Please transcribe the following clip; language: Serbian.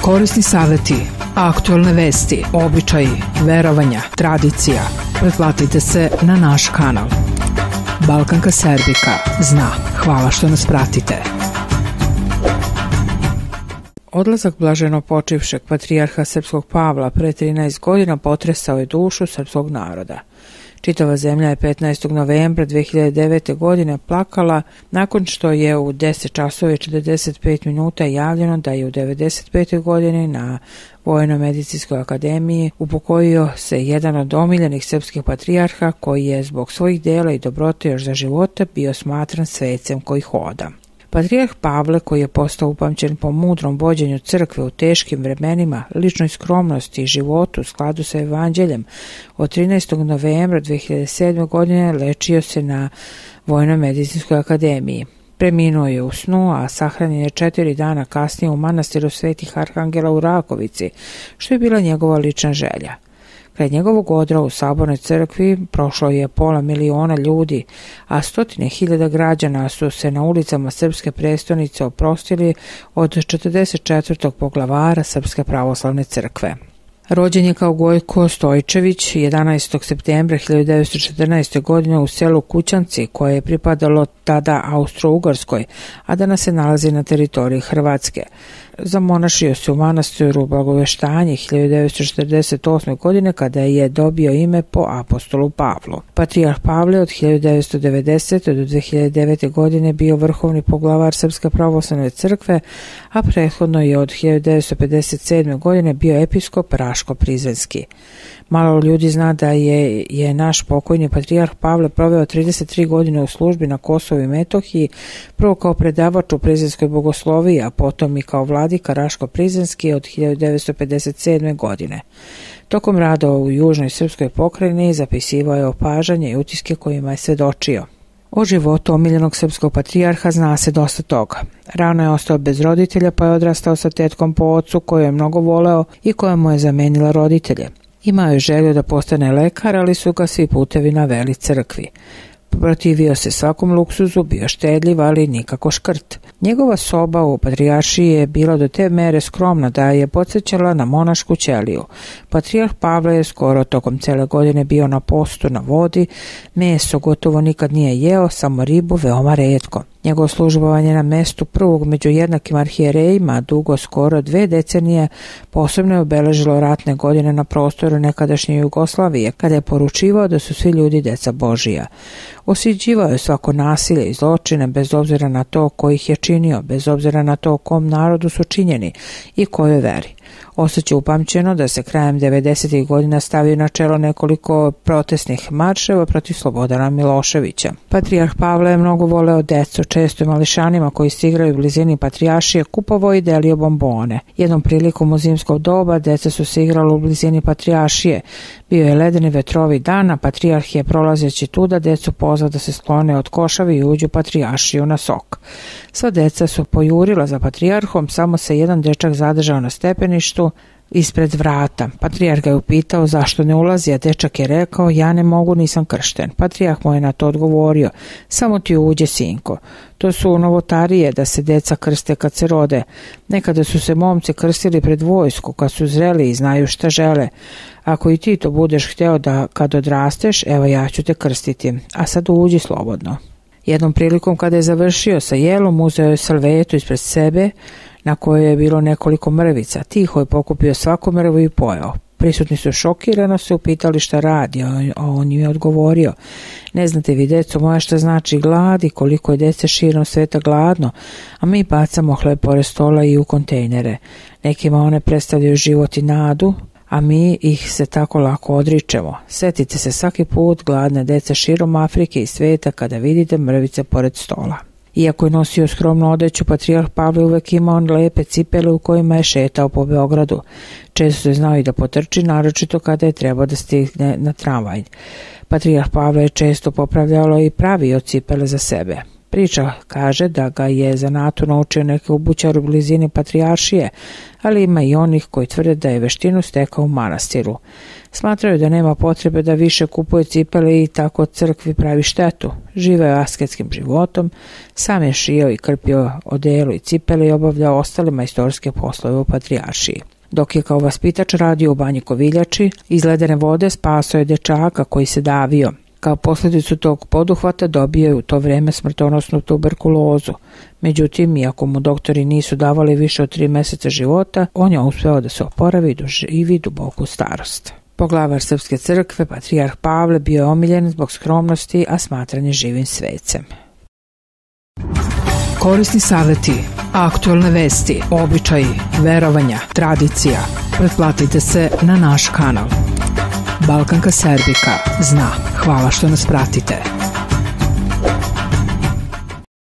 Korisni savjeti, aktualne vesti, običaji, verovanja, tradicija. Pretplatite se na naš kanal. Balkanka Serbika zna. Hvala što nas pratite. Odlazak blaženopočivšeg patrijarha srpskog Pavla pre 13 godina potresao je dušu srpskog naroda. Čitava zemlja je 15. novembra 2009. godine plakala nakon što je u 10 časova i 45 minuta javljeno da je u 95. godini na Vojno-medicinskoj akademiji upokojio se jedan od omiljenih srpskih patrijarha koji je zbog svojih dela i dobrote još za života bio smatran svecem koji hoda. Patrijarh Pavle, koji je postao upamćen po mudrom vođenju crkve u teškim vremenima, ličnoj skromnosti i životu u skladu sa evanđeljem, od 13. novembra 2007. godine lečio se na Vojno-medicinskoj akademiji. Preminuo je u snu, a sahranjen je 4 dana kasnije u manastiru Svetih Arhangela u Rakovici, što je bila njegova lična želja. Kraj njegovog odra u Sabornoj crkvi prošlo je 500.000 ljudi, a 100.000 građana su se na ulicama srpske prestonice oprostili od 44. poglavara Srpske pravoslavne crkve. Rođen je kao Gojko Stojčević 11. septembra 1914. godine u selu Kućanci, koje je pripadalo tada Austro-Ugarskoj, a danas se nalazi na teritoriji Hrvatske. Zamonašio se u manastiru Blagoveštanje 1948. godine kada je dobio ime po apostolu Pavlu. Patrijarh Pavle od 1990. do 2009. godine bio vrhovni poglavar Srpske pravoslavne crkve, a prethodno je od 1957. godine bio episkop Raško-Prizrenski. Malo ljudi zna da je naš pokojni patrijarh Pavle proveo 33 godine u službi na Kosovu i Metohiji, prvo kao predavač u Prizrenskoj bogosloviji, a potom i kao vladika Raško-Prizrenski od 1957. godine. Tokom rada u južnoj srpskoj pokrajini zapisivao je opažanja i utiske kojima je svedočio. O životu omiljenog srpskog patrijarha zna se dosta toga. Rano je ostao bez roditelja, pa je odrastao sa tetkom po ocu koju je mnogo voleo i koja mu je zamenila roditelje. Imao je želju da postane lekar, ali su ga svi putevi naveli crkvi. Protivio se svakom luksuzu, bio štedljiv, ali nikako škrt. Njegova soba u patrijaršiji je bila do te mere skromna da je podsjećala na monašku ćeliju. Patrijarh Pavle je skoro tokom cele godine bio na postu na vodi, meso gotovo nikad nije jeo, samo ribu veoma retko. Njegovo službovanje na mestu prvog među jednakim arhijerejima, dugo skoro 2 decenije, posebno je obeležilo ratne godine na prostoru nekadašnje Jugoslavije, kada je poručivao da su svi ljudi deca Božija. Osuđivao je svako nasilje i zločine bez obzira na to ko ih je činio, bez obzira na to kom narodu su činjeni i kojoj veri. Ostaće upamćeno da se krajem 90. godina stavio na čelo nekoliko protestnih marševa protiv Slobodana Miloševića. Patrijarh Pavle je mnogo voleo decu, često i mališanima koji se igrali u blizini patrijaršije kupovao i delio bombone. Jednom prilikom u zimskog doba deca su se igrala u blizini patrijaršije. Bio je ledeni vetrovi dan, a patrijarh je prolazeći tuda decu pozvao da se sklone od košavi i uđu patrijaršiju na sok. Sva deca su pojurila za patrijarhom, samo se jedan dečak zadržao na stepeništu ispred vrata. Patrijarh ga je upitao zašto ne ulazi, a dečak je rekao: ja ne mogu, nisam kršten. Patrijarh mu je na to odgovorio: samo ti uđe, sinko. To su novotarije da se deca krste kad se rode. Nekada su se momci krstili pred vojsku kad su zreli i znaju šta žele. Ako i ti to budeš hteo da kad odrasteš, evo ja ću te krstiti, a sad uđi slobodno. Jednom prilikom kada je završio sa jelom, uzeo je salvetu ispred sebe na kojoj je bilo nekoliko mrvica. Tiho je pokupio svaku mrvu i pojeo. Prisutni su šokirano se upitali šta radi, a on je odgovorio: ne znate vi, deco moja, šta znači glad i koliko je dece širom sveta gladno, a mi bacamo hleb pored stola i u kontejnere. Nekima one predstavljaju život i nadu, a mi ih se tako lako odričemo. Setite se svaki put gladne dece širom Afrike i sveta kada vidite mrvice pored stola. Iako je nosio skromnu odeću, patrijarh Pavle uvek imao lepe cipele u kojima je šetao po Beogradu. Često je znao i da potrči, naročito kada je trebao da stigne na tramvaj. Patrijarh Pavle je često popravljalo i pravio cipele za sebe. Priča kaže da ga je zanatu naučio neki obućar u blizini Patrijaršije, ali ima i onih koji tvrde da je veštinu stekao u manastiru. Smatraju da nema potrebe da više kupuje cipele i tako crkvi pravi štetu. Živeo je asketskim životom, sam je šio i krpio odelu i cipele i obavljao ostale majstorske poslove u Patrijaršiji. Dok je kao vaspitač radio u Banji Koviljači, iz ledene vode spasao je dečaka koji se davio. Kao posljedicu tog poduhvata dobio je u to vreme smrtonosnu tuberkulozu. Međutim, iako mu doktori nisu davali više od 3 mjeseca života, on je uspeo da se oporavi i doživi duboku starost. Poglavar Srpske crkve, patrijarh Pavle, bio je omiljen zbog skromnosti, a smatran je živim svecem. Korisni savjeti, aktualne vesti, običaji, verovanja, tradicija. Pretplatite se na naš kanal. Balkanka Serbika zna. Hvala što nas pratite.